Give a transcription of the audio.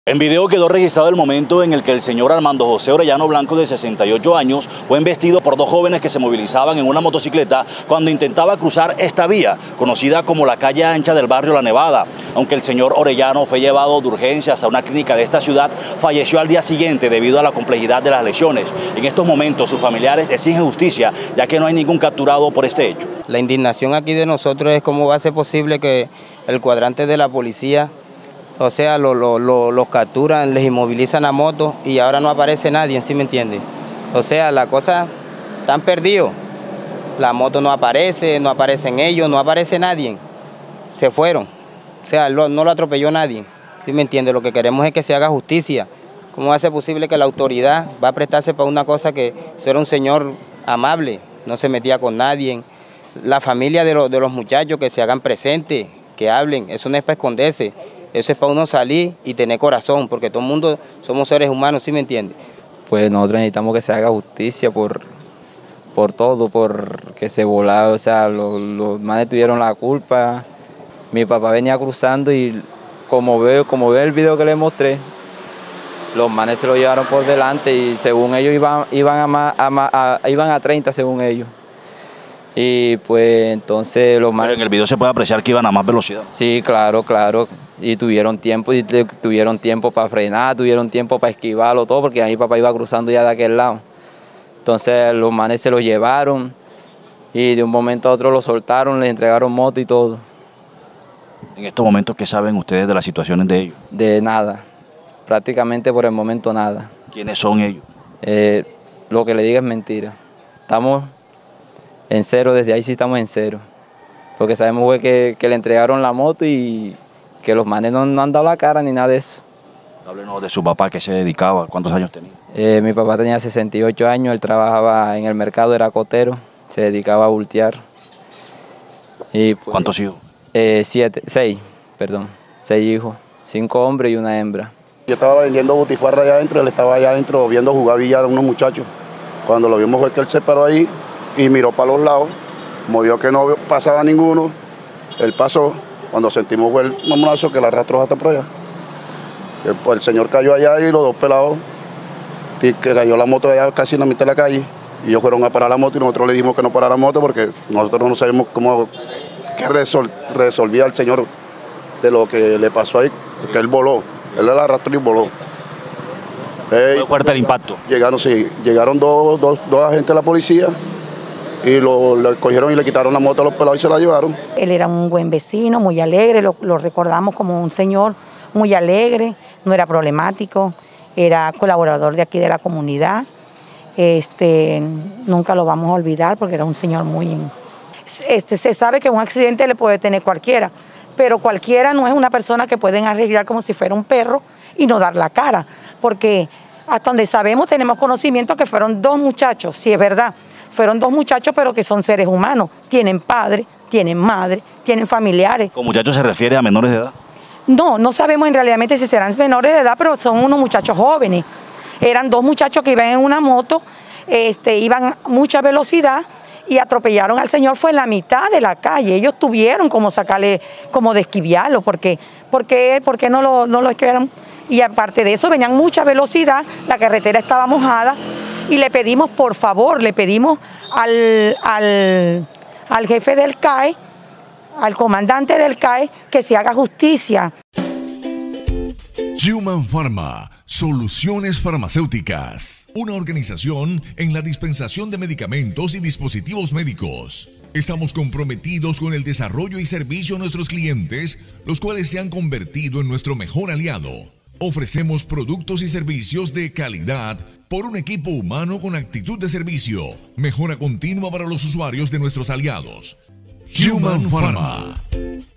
En video quedó registrado el momento en el que el señor Armando José Orellano Blanco, de 68 años, fue embestido por dos jóvenes que se movilizaban en una motocicleta cuando intentaba cruzar esta vía, conocida como la calle ancha del barrio La Nevada. Aunque el señor Orellano fue llevado de urgencias a una clínica de esta ciudad, falleció al día siguiente debido a la complejidad de las lesiones. En estos momentos sus familiares exigen justicia, ya que no hay ningún capturado por este hecho. La indignación aquí de nosotros es cómo va a ser posible que el cuadrante de la policía, o sea, los capturan, les inmovilizan la moto y ahora no aparece nadie, ¿sí me entiende? O sea, la cosa, están perdidos. La moto no aparece, no aparecen ellos, no aparece nadie. Se fueron. O sea, no lo atropelló nadie, ¿sí me entiende? Lo que queremos es que se haga justicia. ¿Cómo va a ser posible que la autoridad va a prestarse para una cosa que era un señor amable, no se metía con nadie? La familia de los muchachos que se hagan presentes, que hablen, eso no es para esconderse. Eso es para uno salir y tener corazón, porque todo el mundo somos seres humanos, ¿sí me entiende? Pues nosotros necesitamos que se haga justicia por todo, por que se volaron, o sea, los manes tuvieron la culpa. Mi papá venía cruzando y como veo el video que le mostré, los manes se lo llevaron por delante y según ellos iban a 30 según ellos. Y pues entonces los manes... Pero en el video se puede apreciar que iban a más velocidad. Sí, claro. Y tuvieron tiempo para frenar, tuvieron tiempo para esquivarlo, todo, porque a mi papá iba cruzando ya de aquel lado. Entonces los manes se lo llevaron y de un momento a otro lo soltaron, les entregaron moto y todo. En estos momentos, ¿qué saben ustedes de las situaciones de ellos? De nada, prácticamente por el momento nada. ¿Quiénes son ellos? Lo que le diga es mentira. Estamos en cero, desde ahí sí estamos en cero. Lo que sabemos fue que le entregaron la moto y que los manes no han dado la cara ni nada de eso. Háblenos de su papá, ¿qué se dedicaba? ¿Cuántos años tenía? Mi papá tenía 68 años, él trabajaba en el mercado, era cotero, se dedicaba a voltear. Y pues, ¿cuántos hijos? 6 hijos, 5 hombres y una hembra. Yo estaba vendiendo butifarra allá adentro, él estaba allá adentro viendo jugar billar a unos muchachos. Cuando lo vimos fue que él se paró ahí y miró para los lados, como vio que no pasaba ninguno, él pasó. Cuando sentimos fue el mamonazo que la arrastró hasta por allá. El señor cayó allá y los dos pelados, y que cayó la moto allá casi en la mitad de la calle. Y ellos fueron a parar la moto y nosotros le dijimos que no parara la moto porque nosotros no sabemos qué resolvía el señor de lo que le pasó ahí, porque él voló, él la arrastró y voló. ¿Fue fuerte el impacto? Llegaron dos agentes de la policía y lo cogieron y le quitaron la moto a los pelados y se la llevaron. Él era un buen vecino, muy alegre, lo recordamos como un señor muy alegre, no era problemático, era colaborador de aquí de la comunidad. Nunca lo vamos a olvidar porque era un señor muy... se sabe que un accidente le puede tener cualquiera, pero cualquiera no es una persona que pueden arreglar como si fuera un perro y no dar la cara, porque hasta donde sabemos tenemos conocimiento que fueron dos muchachos, sí es verdad, fueron dos muchachos pero que son seres humanos, tienen padre, tienen madre, tienen familiares. ¿Con muchachos se refiere a menores de edad? No sabemos en realidad si serán menores de edad, pero son unos muchachos jóvenes. Eran dos muchachos que iban en una moto, iban a mucha velocidad y atropellaron al señor, fue en la mitad de la calle. Ellos tuvieron como sacarle, como desquiviarlo, porque no lo esquivaron. Y aparte de eso venían mucha velocidad, la carretera estaba mojada y le pedimos, por favor, le pedimos al jefe del CAE, al comandante del CAE, que se haga justicia. Human Pharma, soluciones farmacéuticas, una organización en la dispensación de medicamentos y dispositivos médicos. Estamos comprometidos con el desarrollo y servicio a nuestros clientes, los cuales se han convertido en nuestro mejor aliado. Ofrecemos productos y servicios de calidad por un equipo humano con actitud de servicio, mejora continua para los usuarios de nuestros aliados. Human Pharma.